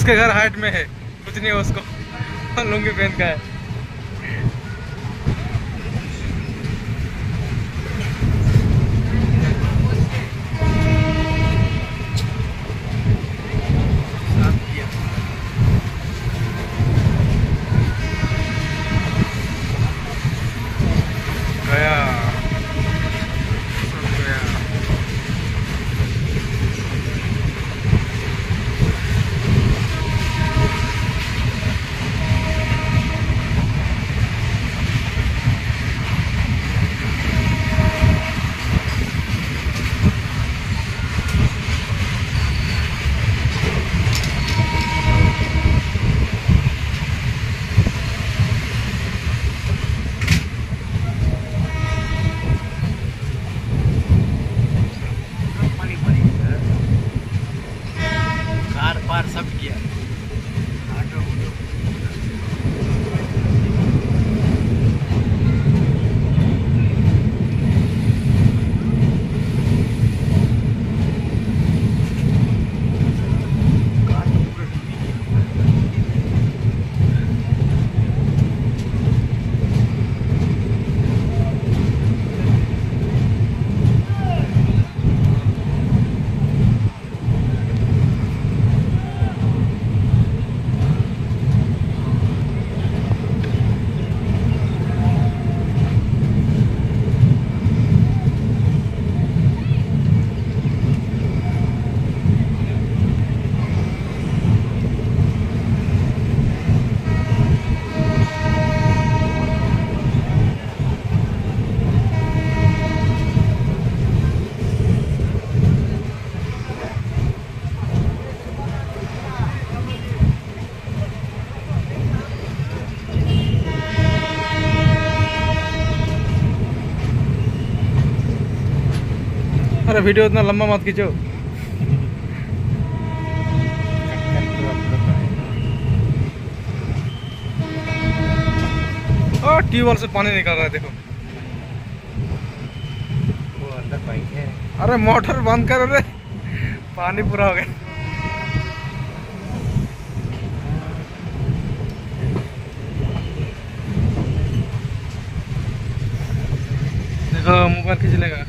उसके घर हाइट में है, कुछ नहीं है उसको, लुंगी पहन का है। अरे वीडियो इतना लंबा मत खींचो। और ट्यूबवेल से पानी निकल रहा है, देखो वो अंदर पाइप है। अरे मोटर बंद कर, अरे पानी पूरा हो गया। देखो मोबाइल खींच लेगा।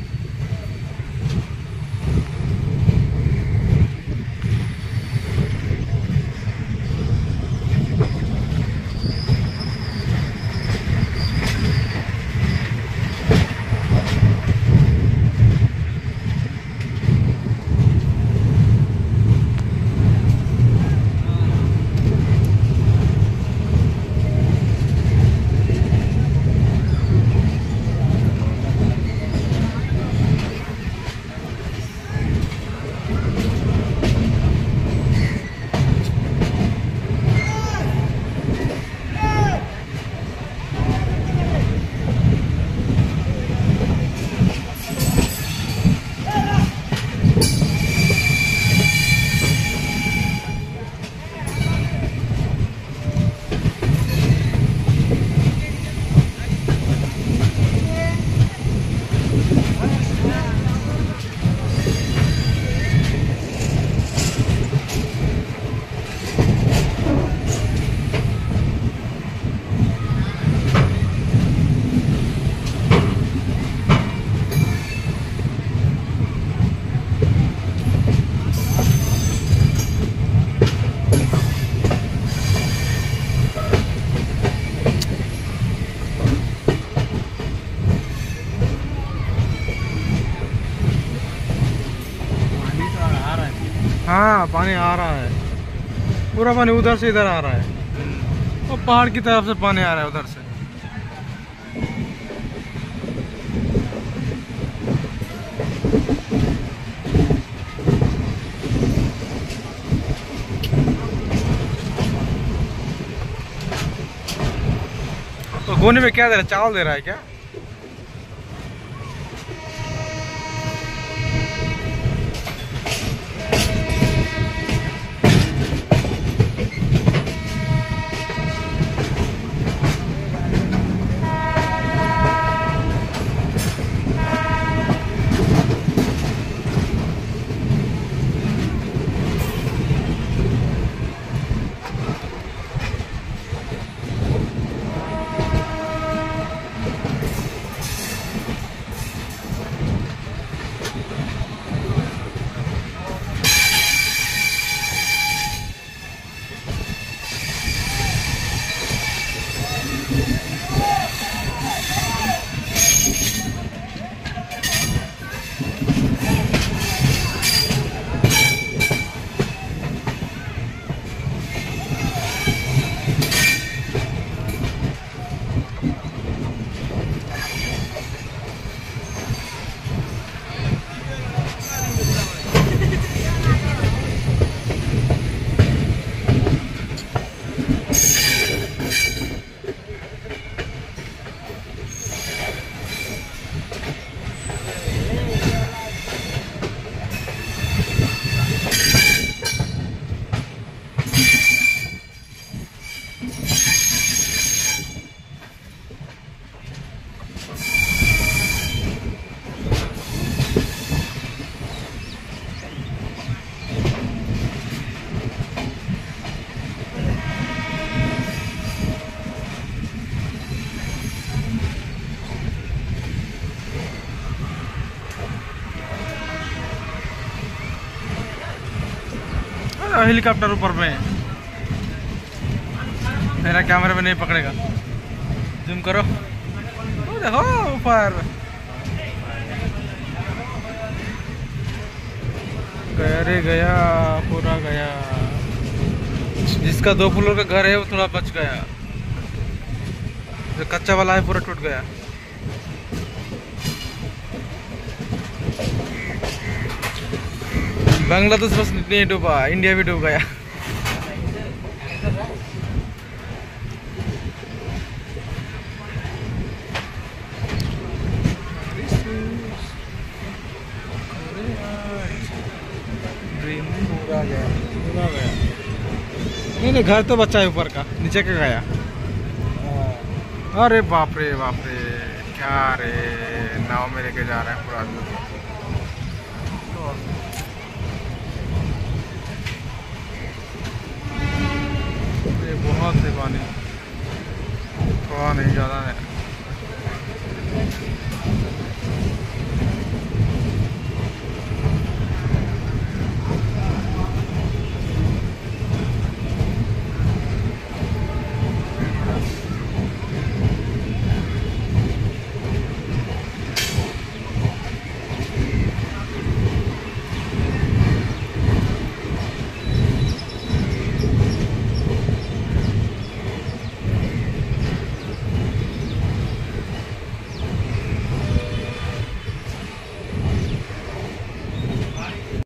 हाँ पानी आ रहा है, पूरा पानी उधर से इधर आ रहा है, और पहाड़ की तरफ से पानी आ रहा है उधर से। तो गोनी में क्या दे रहा है, चावल दे रहा है क्या? हेलीकॉप्टर ऊपर में। मेरा कैमरा में नहीं पकड़ेगा। जूम करो, वो देखो ऊपर गया रे गया, पूरा गया। जिसका 2 फ्लोर का घर है वो थोड़ा बच गया, जो कच्चा वाला है पूरा टूट गया। बांग्लादेश बस नहीं डूबा, इंडिया भी डूब गया। पूरा गया, पूरा गया। नहीं घर तो बच्चा है ऊपर का, नीचे का गया। अरे बाप रे बाप रे, क्या रे, नाव में लेके जा रहे हैं पूरा। ये बहुत है पानी, थोड़ा नहीं ज़्यादा है।